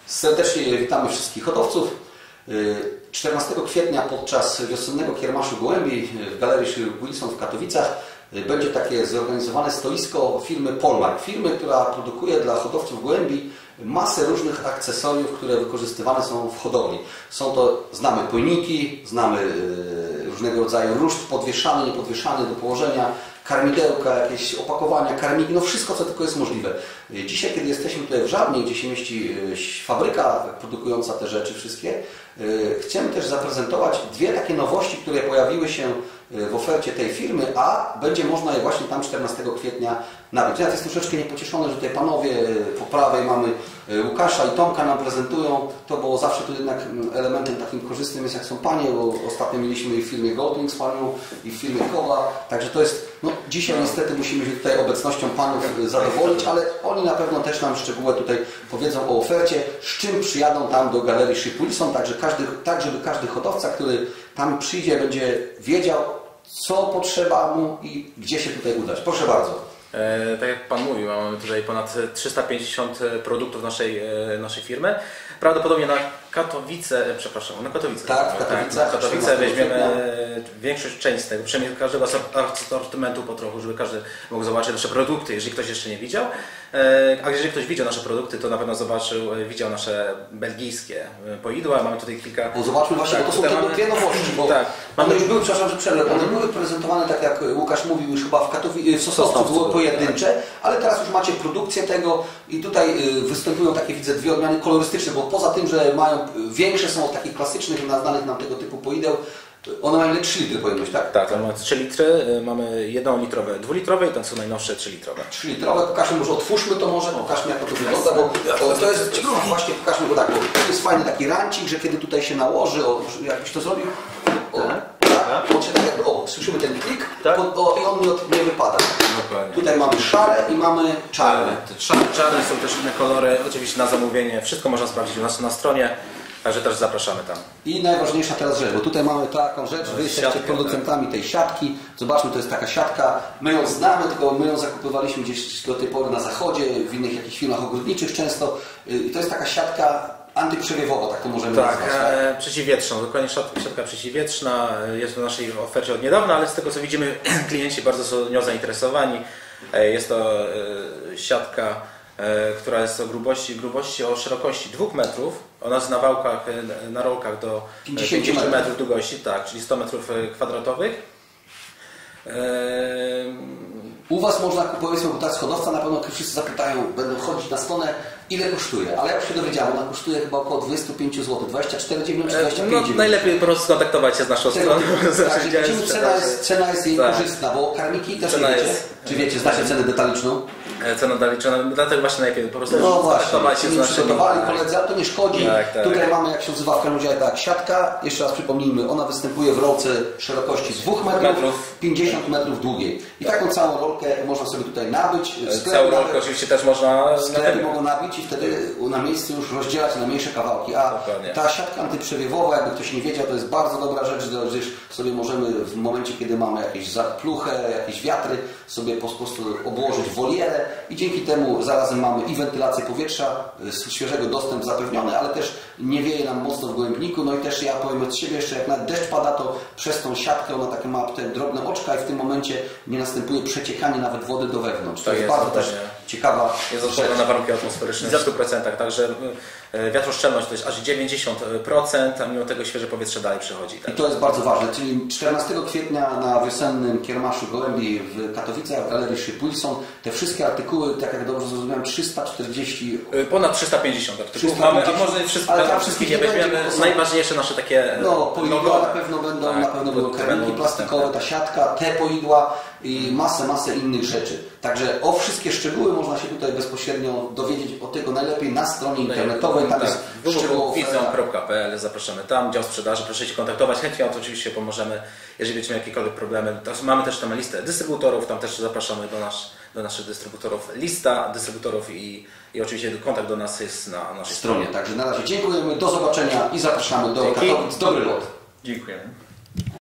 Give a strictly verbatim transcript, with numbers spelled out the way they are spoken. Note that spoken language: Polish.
Serdecznie witamy wszystkich hodowców. czternastego kwietnia podczas wiosennego kiermaszu gołębi w Galerii Szyr-Wilson w Katowicach będzie takie zorganizowane stoisko firmy Polmark. Firmy, która produkuje dla hodowców gołębi masę różnych akcesoriów, które wykorzystywane są w hodowli. Są to, znamy pojniki, znamy różnego rodzaju ruszt podwieszany, niepodwieszany do położenia, karmidełka, jakieś opakowania, karmiki, no wszystko, co tylko jest możliwe. Dzisiaj, kiedy jesteśmy tutaj w Żabnie, gdzie się mieści fabryka produkująca te rzeczy wszystkie, chcemy też zaprezentować dwie takie nowości, które pojawiły się w ofercie tej firmy, a będzie można je właśnie tam czternastego kwietnia nabyć. Ja jestem troszeczkę niepocieszony, że tutaj panowie po prawej mamy Łukasza i Tomka nam prezentują to, bo zawsze tu jednak elementem takim korzystnym jest, jak są panie, bo ostatnio mieliśmy i w firmie Goldwings panią, i w firmie Kowa, także to jest, no dzisiaj niestety musimy się tutaj obecnością panów zadowolić, ale oni na pewno też nam szczegóły tutaj powiedzą o ofercie, z czym przyjadą tam do Galerii Szyr-Wilson, także każdy, tak żeby każdy hodowca, który tam przyjdzie, będzie wiedział, co potrzeba mu i gdzie się tutaj udać. Proszę bardzo. E, tak jak Pan mówił, mamy tutaj ponad trzysta pięćdziesiąt produktów naszej, e, naszej firmy. Prawdopodobnie na Katowice, przepraszam, na Katowice. Tak, w Katowicach. Tak, na Katowice weźmiemy większość, część z tego, przynajmniej każdego asortymentu po trochu, żeby każdy mógł zobaczyć nasze produkty, jeżeli ktoś jeszcze nie widział. E, a jeżeli ktoś widział nasze produkty, to na pewno zobaczył, widział nasze belgijskie poidła. Mamy tutaj kilka... Bo zobaczmy właśnie, tak, bo to są te mamy... dwie nowości, bo tak, one już były, przepraszam, że przerwę, one mm. były prezentowane, tak jak Łukasz mówił, już chyba w Katowicach, w Sosnowcu były pojedyncze, ale teraz już macie produkcję tego i tutaj występują takie, widzę, dwie odmiany kolorystyczne, bo poza tym, że mają większe, są od takich klasycznych, znanych nam tego typu poideł, one mają trzy litry pojemność, tak? Tak, mamy trzy litry, mamy jednolitrowe, dwulitrowe i ten są najnowsze trzy litrowe. trzy litrowe, pokażmy, może otwórzmy to może, pokażmy jak to wygląda, bo to, to jest ciekawe, właśnie pokażmy, bo tak, bo to jest fajny taki rancik, że kiedy tutaj się nałoży, o, jakbyś to zrobił, o, tak, on się tak jak, o, słyszymy ten klik, tak? po, o, i on nie, nie wypada. Dokładnie. Tutaj mamy szare i mamy czarne. Czarne, czarne są też inne kolory, oczywiście na zamówienie, wszystko można sprawdzić u nas na stronie. Także też zapraszamy tam. I najważniejsza teraz rzecz, bo tutaj mamy taką rzecz, wy jesteście siatkę, producentami tak. tej siatki. Zobaczmy, to jest taka siatka, my ją znamy, tylko my ją zakupywaliśmy gdzieś do tej pory na zachodzie, w innych jakichś firmach ogrodniczych często. I to jest taka siatka antyprzewiewowa, tak to możemy tak, nazwać. Tak, e, przeciwwietrzną, dokładnie siatka przeciwwietrzna. Jest w naszej ofercie od niedawna, ale z tego co widzimy, klienci bardzo są nią zainteresowani. Jest to e, siatka, która jest o grubości, grubości o szerokości dwóch metrów. Ona jest na wałkach, na rolkach do pięćdziesięciu metrów długości, tak, czyli sto metrów kwadratowych. U Was można, powiedzmy, bo teraz hodowca na pewno wszyscy zapytają, będą chodzić na stronę, ile kosztuje, ale jak się dowiedziałem, ona kosztuje chyba około dwadzieścia pięć złotych, dwadzieścia cztery dziewięćdziesiąt czy dwadzieścia pięć dziewięćdziesiąt. No, najlepiej po prostu skontaktować się z naszą stroną. Tak, cena jest, cena jest jej tak. korzystna, bo karmiki też cena wiecie, jest, czy wiecie, znacie cenę detaliczną? Cena detaliczna, dlatego właśnie najlepiej po prostu no skontaktować się z naszymi przygotowali koledzy, ale to nie szkodzi. Tak, tak. Tutaj mamy, jak się nazywa w każdym razie, tak, siatka, jeszcze raz przypomnijmy, ona występuje w rolce szerokości dwóch metrów, metrów. pięćdziesiąt metrów długiej. I tak. taką całą rolkę można sobie tutaj nabyć. Całą rolkę oczywiście też można... Sklepy mogą nabić i wtedy na miejscu już rozdzielać na mniejsze kawałki. A dokładnie. Ta siatka antyprzewiewowa, jakby ktoś nie wiedział, to jest bardzo dobra rzecz, gdyż sobie możemy w momencie, kiedy mamy jakieś zapluchę, jakieś wiatry, sobie po prostu obłożyć wolierę i dzięki temu zarazem mamy i wentylację powietrza, świeżego dostęp zapewniony, ale też nie wieje nam mocno w gołębniku. No i też ja powiem od siebie jeszcze, jak nawet deszcz pada, to przez tą siatkę ona takie ma te drobne oczka i w tym momencie nie następuje przeciekanie nawet wody do wewnątrz. To tak jest, jest bardzo też ciekawa jest odporna na warunki atmosferyczne w stu procentach, także wiatroszczelność to jest aż dziewięćdziesiąt procent, a mimo tego świeże powietrze dalej przychodzi. Tak? I to jest bardzo ważne, czyli czternastego kwietnia na wiosennym kiermaszu gołębi w Katowicach, w Galerii Szyr-Wilson, te wszystkie artykuły, tak jak dobrze zrozumiałem, trzysta czterdzieści... Ponad trzysta pięćdziesiąt artykułów mamy, a może wszystko, ale tam wszystkich nie weźmiemy, są... najważniejsze nasze takie... No, poidła na pewno będą, tak, na pewno będą karniki plastikowe, ta siatka, te poidła i masę, masę innych rzeczy. Także o wszystkie szczegóły można się tutaj bezpośrednio dowiedzieć o tego najlepiej na stronie internetowej. Tam tak, jest w w w fizon kropka p l, zapraszamy tam, dział sprzedaży, proszę się kontaktować, chętnie to oczywiście pomożemy, jeżeli będziecie mieli jakiekolwiek problemy. Mamy też tam listę dystrybutorów, tam też zapraszamy do, nasz, do naszych dystrybutorów, lista dystrybutorów i, i oczywiście kontakt do nas jest na naszej stronie. Także na razie dziękujemy, do zobaczenia i zapraszamy do Katowic. Dobry lot. Dziękujemy.